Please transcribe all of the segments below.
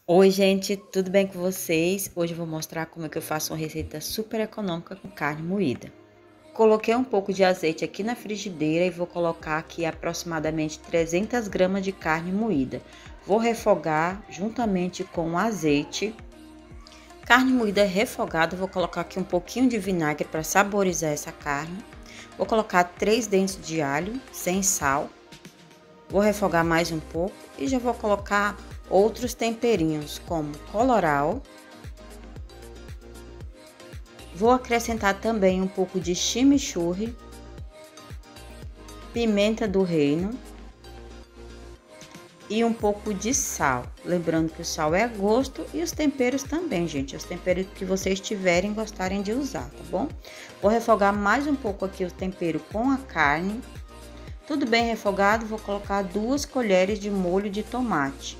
Oi, gente, tudo bem com vocês? Hoje eu vou mostrar como é que eu faço uma receita super econômica com carne moída. Coloquei um pouco de azeite aqui na frigideira e vou colocar aqui aproximadamente 300 gramas de carne moída. Vou refogar juntamente com o azeite. Carne moída refogada, vou colocar aqui um pouquinho de vinagre para saborizar essa carne. Vou colocar 3 dentes de alho sem sal. Vou refogar mais um pouco e já vou colocar outros temperinhos como colorau. Vou acrescentar também um pouco de chimichurri, pimenta do reino e um pouco de sal. Lembrando que o sal é a gosto e os temperos também, gente. Os temperos que vocês tiverem e gostarem de usar, tá bom? Vou refogar mais um pouco aqui o tempero com a carne. Tudo bem refogado, vou colocar 2 colheres de molho de tomate.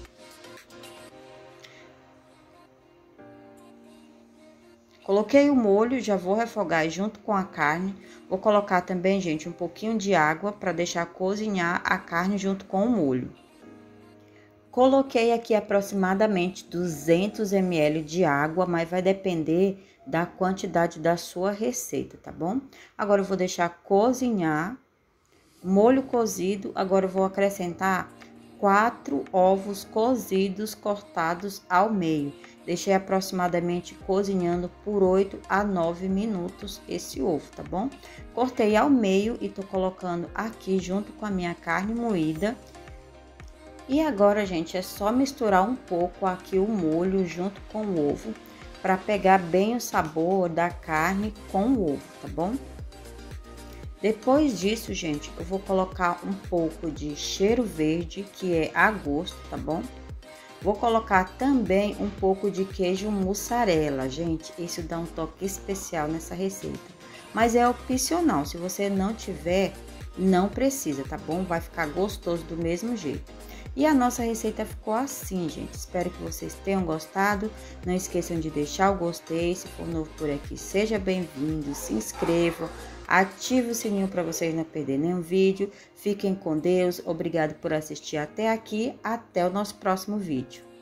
Coloquei o molho, já vou refogar junto com a carne. Vou colocar também, gente, um pouquinho de água para deixar cozinhar a carne junto com o molho. Coloquei aqui aproximadamente 200 ml de água, mas vai depender da quantidade da sua receita, tá bom? Agora eu vou deixar cozinhar. Molho cozido, agora eu vou acrescentar 4 ovos cozidos cortados ao meio. Deixei aproximadamente cozinhando por 8 a 9 minutos esse ovo, tá bom? Cortei ao meio e tô colocando aqui junto com a minha carne moída. E agora, gente, é só misturar um pouco aqui o molho junto com o ovo para pegar bem o sabor da carne com o ovo, tá bom? Depois disso, gente, eu vou colocar um pouco de cheiro verde, que é a gosto, tá bom? Vou colocar também um pouco de queijo mussarela, gente. Isso dá um toque especial nessa receita. Mas é opcional, se você não tiver, não precisa, tá bom? Vai ficar gostoso do mesmo jeito. E a nossa receita ficou assim, gente. Espero que vocês tenham gostado. Não esqueçam de deixar o gostei. Se for novo por aqui, seja bem-vindo. Se inscrevam. Ative o sininho para vocês não perderem nenhum vídeo. Fiquem com Deus. Obrigado por assistir até aqui. Até o nosso próximo vídeo.